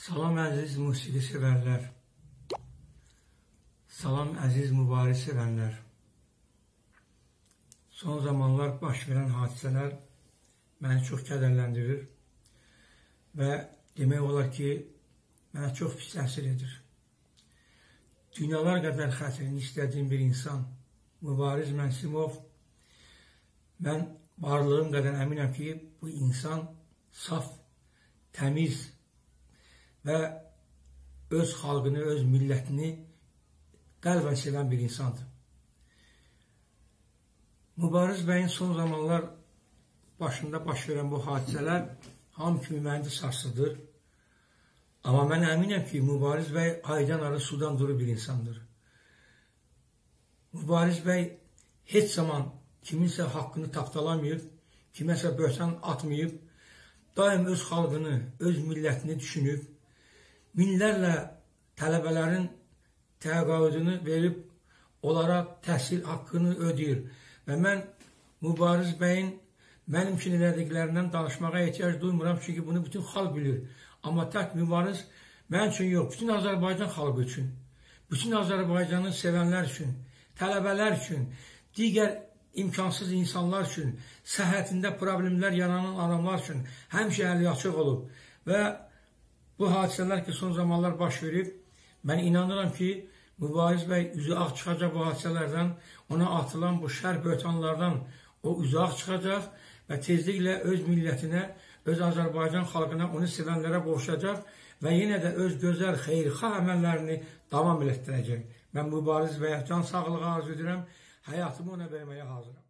Salam əziz musiqi sevərlər, salam əziz mübariz sevənlər. Son zamanlar baş verən hadisələr məni çox kədərləndirir və demək olar ki, mənə çox pis təsir edir. Dünyalar qədər xətrini istədiyim bir insan, Mübariz Mənsimov, mən varlığım qədər əminəm ki, bu insan saf, təmiz və öz xalqını, öz millətini qəlbən sevən bir insandır. Mübariz bəyin son zamanlar başında baş verən bu hadisələr hamı kimi məni də sarsıdır. Amma mən əminəm ki, Mübariz bəy aydan arı sudan duru bir insandır. Mübariz bəy heç zaman kiminsə haqqını tapdalamayıb, kiməsə böhtan atmayıb, daim öz xalqını, öz millətini düşünüb, minlərlə tələbələrin təqaüdünü verib, onlara təhsil haqqını ödəyir. Və mən Mübariz bəyin mənim üçün elədiklərindən danışmağa ehtiyac duymuram, çünki bunu bütün xalq bilir. Amma tək Mübariz mən üçün yox, bütün Azərbaycan xalqı üçün, bütün Azərbaycanı sevənlər üçün, tələbələr üçün, digər imkansız insanlar üçün, səhhətində problemlər yaranan adamlar üçün həmişə əli açıq olub. Və bu hadisələr ki, son zamanlar baş verib, mən inanıram ki, Mübariz bəy üzü ağ çıxacaq bu hadisələrdən, ona atılan bu şər böhtanlardan o üzü ağ çıxacaq və tezliklə öz millətinə, öz Azərbaycan xalqına, onu sevənlərə qovuşacaq və yenə də öz gözəl, xeyirxah əməllərini davam elətdirəcək. Mən Mübariz bəyə can sağlığı arzu edirəm, həyatımı ona verməyə hazıram.